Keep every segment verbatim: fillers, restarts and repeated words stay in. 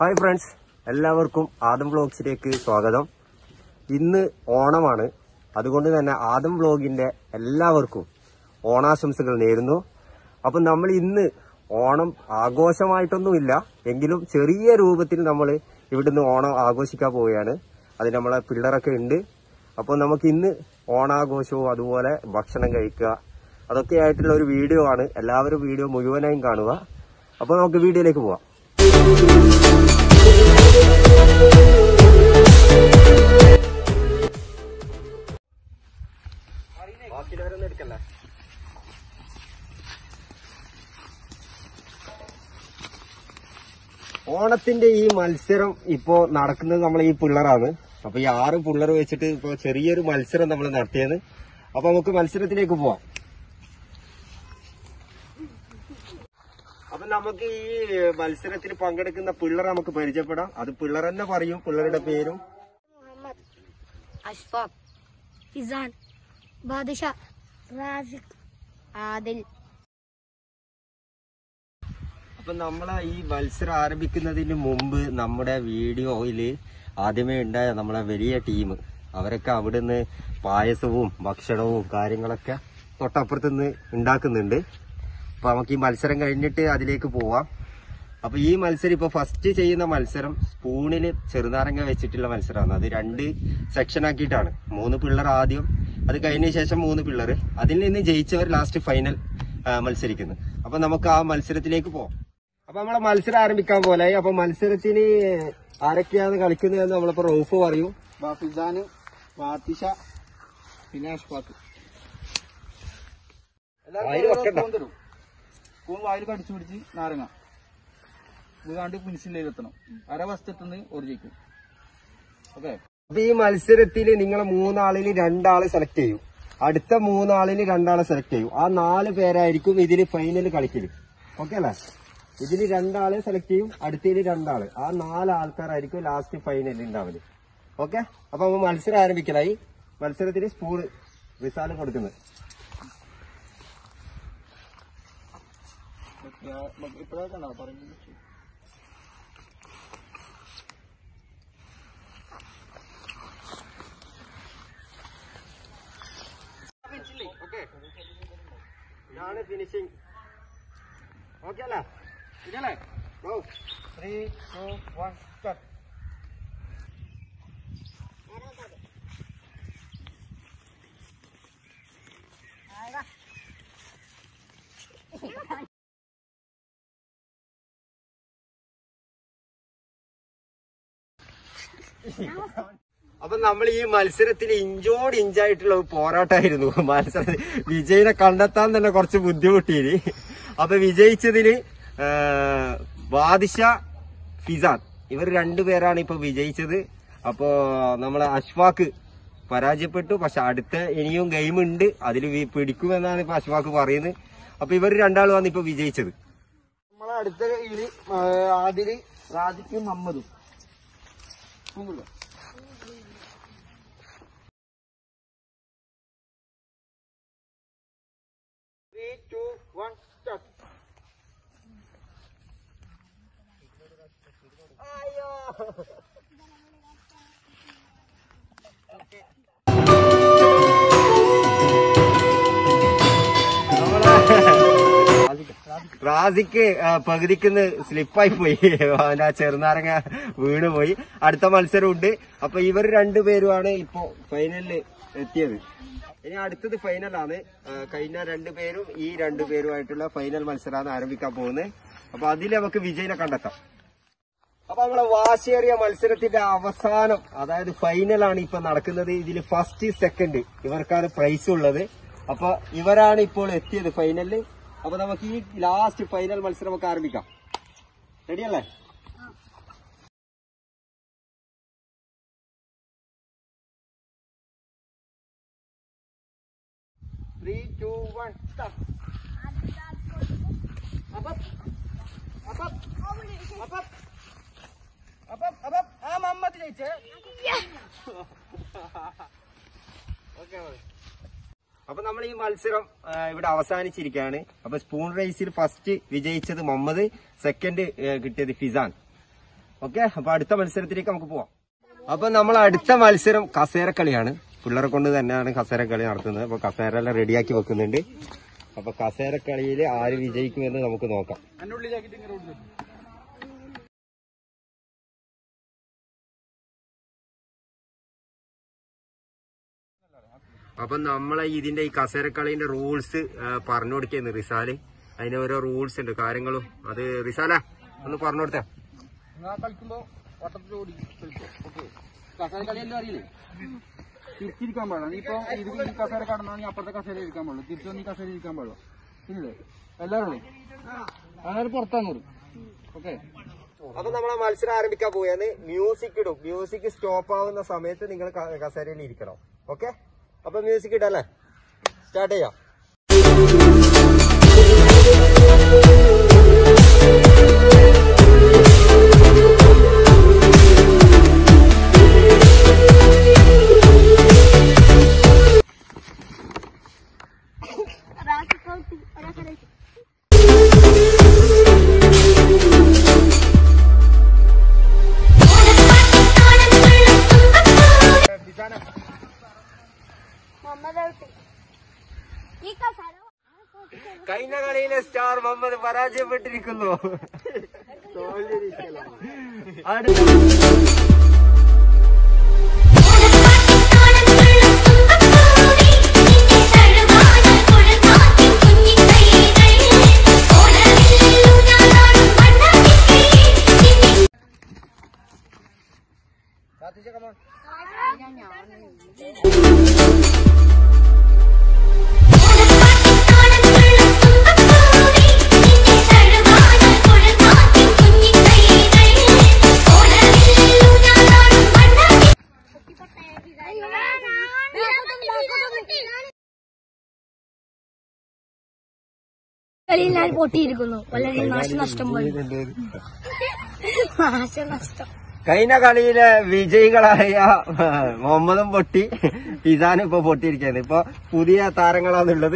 Hi friends, എല്ലാവർക്കും ആദം വ്ലോഗ്സിലേക്ക് സ്വാഗതം. ഇന്ന് ഓണമാണ്. അതുകൊണ്ട് തന്നെ ആദം വ്ലോഗിന്റെ എല്ലാവർക്കും ഓണാശംസകൾ നേരുന്നു. അപ്പം നമ്മൾ ഇന്ന് ഓണം ആഘോഷമായിട്ടൊന്നുമില്ല, എങ്കിലും ചെറിയ രൂപത്തിൽ നമ്മൾ ഇവിടുന്ന് ഓണം ആഘോഷിക്കാൻ പോവുകയാണ്. അത് നമ്മളെ പിള്ളേരൊക്കെ ഉണ്ട്. അപ്പോൾ നമുക്ക് ഇന്ന് ഓണാഘോഷവും അതുപോലെ ഭക്ഷണം കഴിക്കുക അതൊക്കെ ആയിട്ടുള്ള ഒരു വീഡിയോ ആണ്. എല്ലാവരും വീഡിയോ മുഴുവനായും കാണുക. അപ്പോൾ നമുക്ക് വീഡിയോയിലേക്ക് പോവാം. ഓണത്തിന്റെ ഈ മത്സരം ഇപ്പോ നടക്കുന്നത് നമ്മൾ ഈ പിള്ളേരാണ്. അപ്പൊ ഈ ആറ് പിള്ളേർ വെച്ചിട്ട് ഇപ്പൊ ചെറിയൊരു മത്സരം നമ്മൾ നടത്തിയത്. അപ്പൊ നമുക്ക് മത്സരത്തിലേക്ക് പോവാം. അപ്പൊ നമുക്ക് ഈ മത്സരത്തിൽ പങ്കെടുക്കുന്ന പിള്ളേരെ നമുക്ക് പരിചയപ്പെടാം. അത് പിള്ളേർ തന്നെ പറയും പിള്ളേരുടെ പേരും. മുഹമ്മദ്, അഷ്ഫാഖ്, ഫിസാൻ, ബാദിഷ, റാസിഖ്, ആദിൽ. അപ്പൊ നമ്മളെ ഈ മത്സരം ആരംഭിക്കുന്നതിന് മുമ്പ് നമ്മുടെ വീഡിയോയില് ആദ്യമേ ഉണ്ടായ നമ്മളെ വലിയ ടീം അവരൊക്കെ അവിടുന്ന് പായസവും ഭക്ഷണവും കാര്യങ്ങളൊക്കെ തൊട്ടപ്പുറത്തുനിന്ന് ഉണ്ടാക്കുന്നുണ്ട്. അപ്പൊ നമുക്ക് ഈ മത്സരം കഴിഞ്ഞിട്ട് അതിലേക്ക് പോവാം. അപ്പൊ ഈ മത്സരം ഇപ്പൊ ഫസ്റ്റ് ചെയ്യുന്ന മത്സരം സ്പൂണില് ചെറുനാരങ്ങ വെച്ചിട്ടുള്ള മത്സരമാണ്. അത് രണ്ട് സെക്ഷൻ ആക്കിയിട്ടാണ്. മൂന്ന് പിള്ളേർ ആദ്യം, അത് കഴിഞ്ഞ ശേഷം മൂന്ന് പിള്ളേർ, അതിൽ നിന്ന് ജയിച്ചവർ ലാസ്റ്റ് ഫൈനൽ മത്സരിക്കുന്നു. അപ്പൊ നമുക്ക് ആ മത്സരത്തിലേക്ക് പോവാം. അപ്പൊ നമ്മളെ മത്സരം ആരംഭിക്കാൻ പോലെ. അപ്പൊ മത്സരത്തിന് ആരൊക്കെയാണ് കളിക്കുന്നതെന്ന് നമ്മളിപ്പോ റൌഫ് പറയൂ. ഫിസാന്, വാത്തിഷ, പിന്നെ അഷ്ഫാഖ്. സ്പൂൺ വായിൽ കടിച്ചു പിടിച്ച് നാരങ്ങ വീണ്ട് ഫിനിഷിലെത്തണം. അര വസ്തുന്ന് ഒരു ജയിക്കും. ഓക്കെ. അപ്പൊ ഈ മത്സരത്തില് നിങ്ങളെ മൂന്നാളിന് രണ്ടാളെ സെലക്ട് ചെയ്യും. അടുത്ത മൂന്നാളിന് രണ്ടാളെ സെലക്ട് ചെയ്യും. ആ നാല് പേരായിരിക്കും ഇതില് ഫൈനൽ കളിക്കല്. ഓക്കെ അല്ലേ? ഇതില് രണ്ടാളെ സെലക്ട് ചെയ്യും, അടുത്തതില് രണ്ടാള്. ആ നാല് ആൾക്കാരായിരിക്കും ലാസ്റ്റ് ഫൈനലിൽ ഉണ്ടാവല്. ഓക്കെ. അപ്പൊ നമ്മൾ മത്സരം ആരംഭിക്കലായി. മത്സരത്തിന് സ്പൂണ് വിസാലും കൊടുക്കുന്നത്. ഇപ്പോഴാണോ പറഞ്ഞു? ഇതാണ് ഫിനിഷിംഗ്. ഓക്കെ അല്ലേ? ഇതല്ലേ? Go. Three two one start. അപ്പൊ നമ്മൾ ഈ മത്സരത്തിൽ ഇഞ്ചോട് ഇഞ്ചായിട്ടുള്ള പോരാട്ടമായിരുന്നു. മത്സരം വിജയിനെ കണ്ടെത്താൻ തന്നെ കുറച്ച് ബുദ്ധിമുട്ടിയിന്. അപ്പൊ വിജയിച്ചതില് ബാദിഷ, ഫിസാൻ ഇവർ രണ്ടുപേരാണ് ഇപ്പൊ വിജയിച്ചത്. അപ്പോ നമ്മളെ അഷ്ഫാഖ് പരാജയപ്പെട്ടു. പക്ഷെ അടുത്ത ഇനിയും ഗെയിം ഉണ്ട്, അതിൽ പിടിക്കുമെന്നാണ് ഇപ്പൊ അഷ്ഫാഖ് പറയുന്നത്. അപ്പൊ ഇവർ രണ്ടാളുമാണ് ഇപ്പൊ വിജയിച്ചത്. നമ്മളെ അടുത്ത കയ്യില് ആദില്, റാജിക്കും മമ്മദും. Three two one start. അയ്യോ. റാസിക്ക് പകുതിക്കുന്ന് സ്ലിപ്പായി പോയി. അവന്റെ ചെറുനാരങ്ങ വീണ് പോയി. അടുത്ത മത്സരമുണ്ട്. അപ്പൊ ഇവർ രണ്ടുപേരുമാണ് ഇപ്പോ ഫൈനലിൽ എത്തിയത്. ഇനി അടുത്തത് ഫൈനലാണ്. കഴിഞ്ഞ രണ്ടുപേരും ഈ രണ്ടുപേരുമായിട്ടുള്ള ഫൈനൽ മത്സരമാണ് ആരംഭിക്കാൻ പോകുന്നത്. അപ്പൊ അതിൽ നമുക്ക് വിജയിനെ കണ്ടെത്താം. അപ്പൊ നമ്മളെ വാശിയേറിയ മത്സരത്തിന്റെ അവസാനം, അതായത് ഫൈനലാണ് ഇപ്പൊ നടക്കുന്നത്. ഇതിൽ ഫസ്റ്റ് സെക്കൻഡ് ഇവർക്കാണ് പ്രൈസ് ഉള്ളത്. അപ്പൊ ഇവരാണ് ഇപ്പോൾ എത്തിയത് ഫൈനലിൽ. അപ്പൊ നമുക്ക് ഈ ലാസ്റ്റ് ഫൈനൽ മത്സരം നമുക്ക് ആരംഭിക്കാം. റെഡിയല്ലേ? Three two one start. ആ മമ്മദ് ജയിച്ചേ. ഓക്കെ. അപ്പൊ നമ്മൾ ഈ മത്സരം ഇവിടെ അവസാനിച്ചിരിക്കുകയാണ്. അപ്പൊ സ്പൂൺ റേസിൽ ഫസ്റ്റ് വിജയിച്ചത് മുഹമ്മദ്, സെക്കൻഡ് കിട്ടിയത് ഫിസാൻ. ഓക്കെ, അപ്പൊ അടുത്ത മത്സരത്തിലേക്ക് നമുക്ക് പോവാം. അപ്പൊ നമ്മൾ അടുത്ത മത്സരം കസേരക്കളിയാണ്. പിള്ളേരെ കൊണ്ട് തന്നെയാണ് കസേരക്കളി നടത്തുന്നത്. അപ്പൊ കസേര എല്ലാം റെഡിയാക്കി വെക്കുന്നുണ്ട്. അപ്പൊ കസേരക്കളിയിൽ ആര് വിജയിക്കുമെന്ന് നമുക്ക് നോക്കാം. അപ്പൊ നമ്മളെ ഇതിന്റെ ഈ കസേരക്കളീന്റെ റൂൾസ് പറഞ്ഞു കൊടുക്കുന്നു റിസാല്. അതിന് ഓരോ റൂൾസ് ഉണ്ട്, കാര്യങ്ങളും. അത് റിസാല ഒന്ന് പറഞ്ഞു കൊടുത്തേ. കളിക്കുമ്പോ വട്ടത്തിൽ ഓടി കളിക്കും. ഓക്കെ, കസേര കളിയെല്ലാം അറിയില്ലേ? തിരിച്ചിരിക്കാൻ പാടില്ല. നീ ഇപ്പൊ ഇത് ഈ കസേര കടന്നാ നീ അപ്പുറത്തെ കസേര ഇരിക്കാൻ പാടുള്ളൂ. തിരിച്ചു നീ കസേര ഇരിക്കാൻ പാടുള്ളൂ. ഇല്ലേ എല്ലാവരും അങ്ങനെ പുറത്താന്നൂറ്. ഓക്കെ, അപ്പൊ നമ്മളെ മത്സരം ആരംഭിക്കാൻ പോയാണ്. മ്യൂസിക് ഇടും. മ്യൂസിക് സ്റ്റോപ്പ് ആവുന്ന സമയത്ത് നിങ്ങൾ കസേരയിൽ ഇരിക്കണം. ഓക്കെ, അപ്പൊ മ്യൂസിക് ഇടല്ലേ, സ്റ്റാർട്ട് ചെയ്യാം. കഴിഞ്ഞ കളിയിലെ സ്റ്റാർ മുഹമ്മദ് പരാജയപ്പെട്ടിരിക്കുന്നു. കളിയിൽ ഞാൻ പൊട്ടിയിരിക്കുന്നു. വളരെ നാശനഷ്ടം നാശനഷ്ടം. കഴിഞ്ഞ കളിയിലെ വിജയികളായ മുഹമ്മദും പൊട്ടി, ഫിസാനും ഇപ്പൊ പൊട്ടിയിരിക്കുന്നത്. ഇപ്പൊ പുതിയ താരങ്ങളാണുള്ളത്.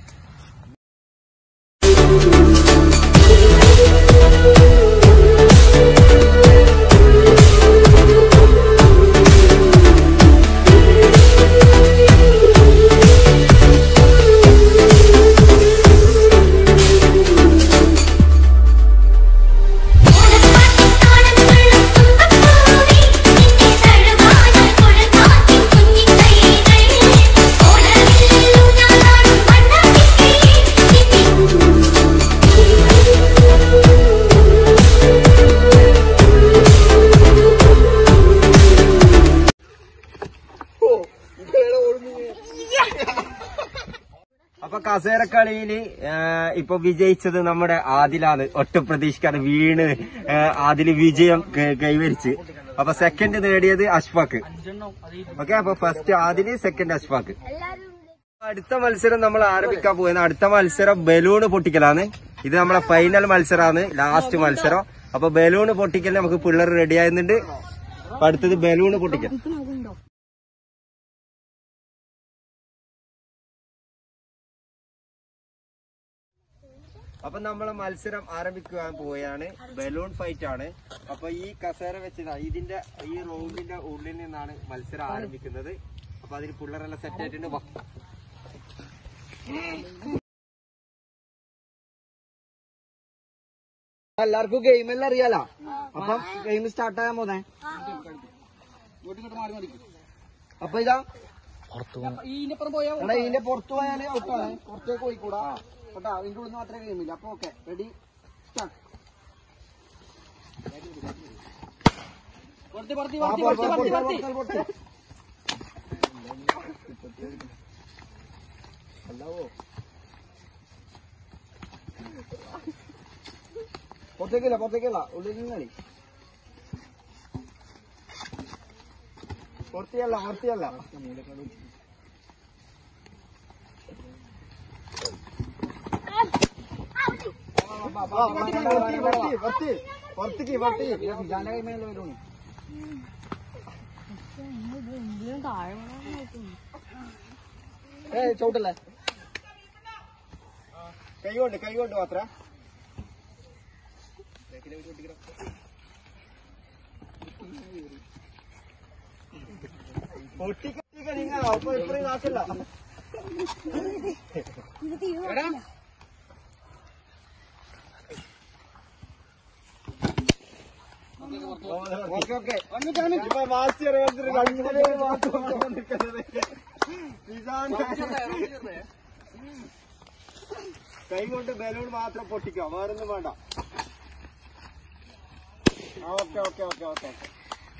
അപ്പൊ കസേരക്കളിയില് ഇപ്പൊ വിജയിച്ചത് നമ്മുടെ ആദിലാണ്. ഒട്ടും പ്രതീക്ഷിക്കാതെ വീണ് ആദില് വിജയം കൈവരിച്ച്. അപ്പൊ സെക്കൻഡ് നേടിയത് അഷ്ഫാഖ്. ഓക്കെ, അപ്പൊ ഫസ്റ്റ് ആദില്, സെക്കൻഡ് അഷ്ഫാഖ്. അടുത്ത മത്സരം നമ്മൾ ആരംഭിക്കാൻ പോകുന്നത്. അടുത്ത മത്സരം ബലൂണ് പൊട്ടിക്കലാണ്. ഇത് നമ്മളെ ഫൈനൽ മത്സരമാണ്, ലാസ്റ്റ് മത്സരം. അപ്പൊ ബലൂണ് പൊട്ടിക്കൽ നമുക്ക് പിള്ളേർ റെഡി ആകുന്നുണ്ട്. അടുത്തത് ബലൂണ് പൊട്ടിക്കൽ. അപ്പൊ നമ്മളെ മത്സരം ആരംഭിക്കാൻ പോവുകയാണ്. ബലൂൺ ഫൈറ്റ് ആണ്. അപ്പൊ ഈ കസേര വെച്ചതാണ്, ഇതിന്റെ ഈ റൗണ്ടിന്റെ ഉള്ളിൽ നിന്നാണ് മത്സരം ആരംഭിക്കുന്നത്. അപ്പൊ അതിന് പിള്ളേരെല്ലാം സെറ്റ് ആയിട്ടുണ്ട്. എല്ലാവർക്കും ഗെയിം എല്ലാം അറിയാലോ. അപ്പം ഗെയിം സ്റ്റാർട്ട് ആകാൻ പോന്നെ. അപ്പൊ ഇതാ ഇതിന്റെ പുറത്തു പോയാല് ഔട്ടാണ്. പുറത്തേക്ക് പോയിക്കൂടാ കേട്ടോ. അതിന്റെ ഉള്ളിൽ മാത്രമേ ഗെയിമില്ല. അപ്പൊ ഓക്കെ, റെഡി സ്റ്റാർട്ട്. പുറത്തേക്കില്ല, പുറത്തേക്കില്ല, ഉള്ളിൽ നിന്ന് കളി. പുറത്തിയല്ല, പുറത്തിയല്ല. ഏ ചവിട്ടല്ലേ, കൈകൊണ്ട് കൈകൊണ്ട് മാത്രം. പൊട്ടിക്ക നിങ്ങൾ അപ്പൊ ഇത്രയും കാശല്ല. ഓക്കെ ഓക്കെ ഇപ്പൊ മാസ്റ്റർ കൈ കൊണ്ട് ബലൂൺ മാത്രം പൊട്ടിക്കാം, വേറൊന്നും വേണ്ട. Okay okay okay okay okay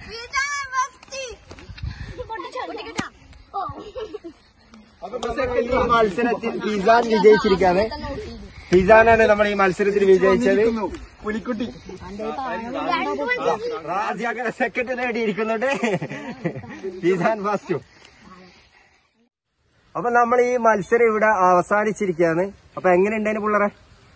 ഈ മത്സരത്തിൽ ഫിസാൻ വിജയിച്ചിരിക്കാണ്. ഫിസാനാണ് നമ്മൾ ഈ മത്സരത്തിൽ വിജയിച്ചത്. പുലിക്കുട്ടി റാസിയാക്ക സെക്കൻഡ് നേടിയിരിക്കുന്നുണ്ട്, ഫിസാൻ ഫസ്റ്റും. അപ്പൊ നമ്മൾ ഈ മത്സരം ഇവിടെ അവസാനിച്ചിരിക്കുകയാണ്. അപ്പൊ എങ്ങനെ ഉണ്ടായിരുന്നു പിള്ളേരെ?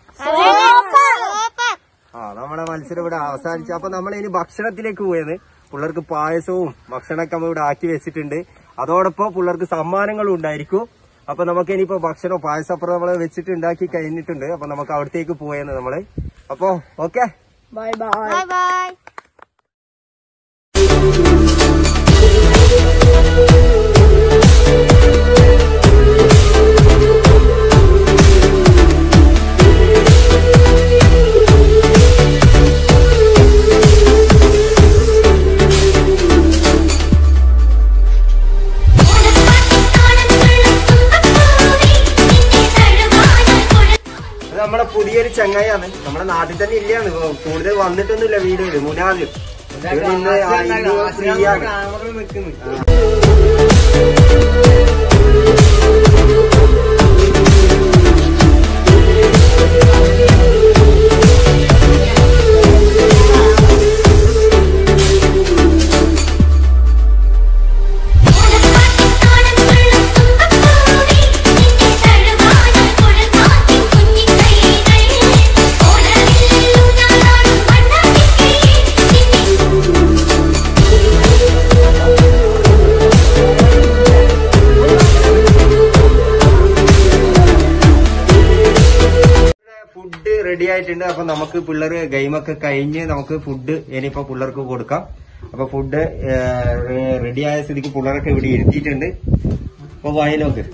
ആ നമ്മുടെ മത്സരം ഇവിടെ അവസാനിച്ചു. അപ്പൊ നമ്മൾ ഇനി ഭക്ഷണത്തിലേക്ക് പോയത്. പിള്ളേർക്ക് പായസവും ഭക്ഷണമൊക്കെ നമ്മൾ ഇവിടെ ആക്കി വെച്ചിട്ടുണ്ട്. അതോടൊപ്പം പിള്ളേർക്ക് സമ്മാനങ്ങളും ഉണ്ടായിരിക്കും. അപ്പൊ നമുക്ക് ഇനിയിപ്പോ ഭക്ഷണം പായസം അപ്പുറം നമ്മള് വെച്ചിട്ട് ഉണ്ടാക്കി കഴിഞ്ഞിട്ടുണ്ട്. അപ്പൊ നമുക്ക് അവിടത്തേക്ക് പോയെന്ന് നമ്മള്. അപ്പൊ ഓക്കെ, ബൈ ബൈ ബൈ. നമ്മളെ പുതിയൊരു ചങ്ങായിയാണ്, നമ്മുടെ നാട്ടിൽ തന്നെ ഇല്ലയാണ്, കൂടുതൽ വന്നിട്ടൊന്നുമില്ല വീഡിയോയില്. മുനാദ് ഇന്ന് ഫ്രീ ആണ്. ഫുഡ് റെഡി ആയിട്ടുണ്ട്. അപ്പൊ നമുക്ക് പിള്ളേർ ഗെയിമൊക്കെ കഴിഞ്ഞ് നമുക്ക് ഫുഡ് ഇനിയിപ്പോ പിള്ളേർക്ക് കൊടുക്കാം. അപ്പൊ ഫുഡ് റെഡി ആയ സ്ഥിതിക്ക് പിള്ളേരൊക്കെ ഇവിടെ ഇരുത്തിയിട്ടുണ്ട്. അപ്പൊ വായനോക്ക്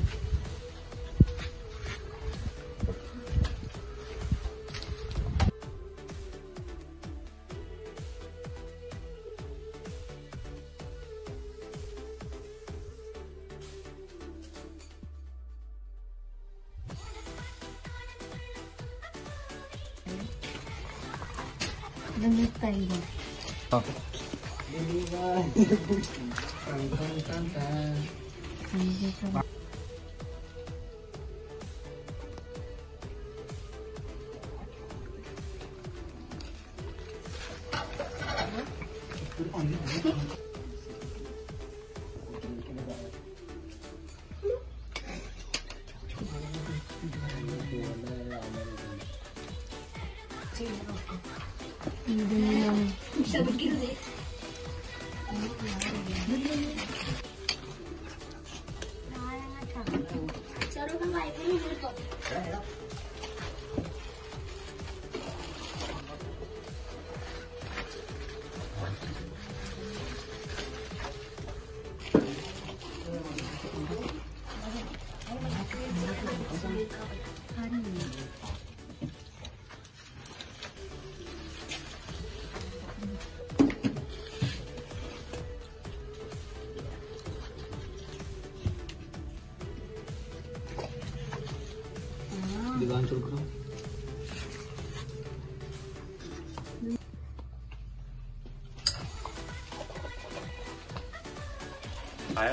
ആയോ?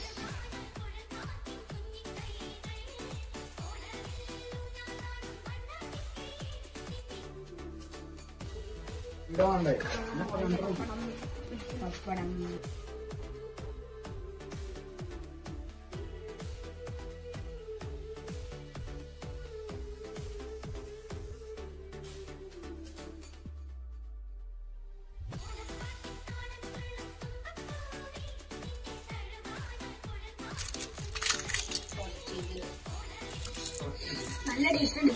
നല്ല ടേസ്റ്റ് ഉണ്ട്.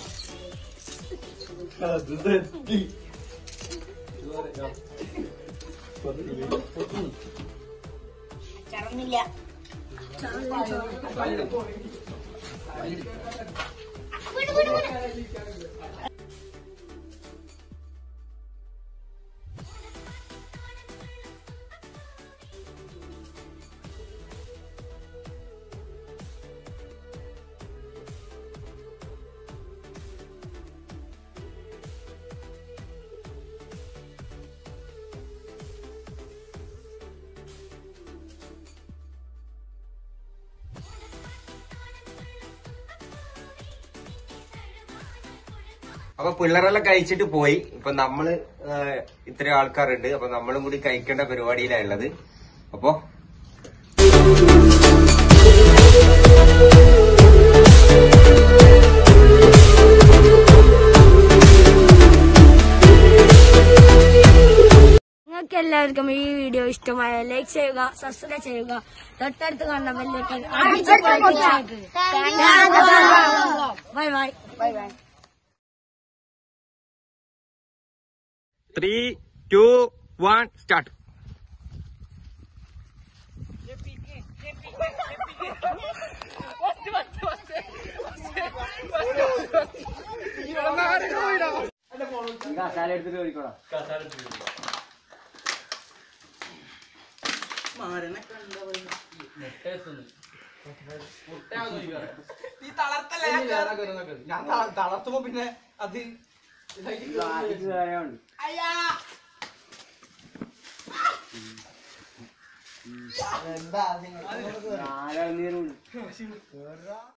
ചറന്നില്ല അപ്പൊ പിള്ളേരെല്ലാം കഴിച്ചിട്ട് പോയി. ഇപ്പൊ നമ്മള് ഇത്ര ആൾക്കാരുണ്ട്. അപ്പൊ നമ്മളും കൂടി കഴിക്കേണ്ട പരിപാടിയിലാണ് ഉള്ളത്. അപ്പൊ നിങ്ങൾക്ക് എല്ലാവർക്കും ഈ വീഡിയോ ഇഷ്ടമായ ലൈക്ക് ചെയ്യുക, സബ്സ്ക്രൈബ് ചെയ്യുക, തൊട്ടടുത്ത് കാണുന്ന bell icon bye bye bye bye. Three two one start. കസാല എടുത്തിട്ട് ഓടിക്കോളാം. ഞാൻ തളർത്തുമ്പോ പിന്നെ അത് എന്താ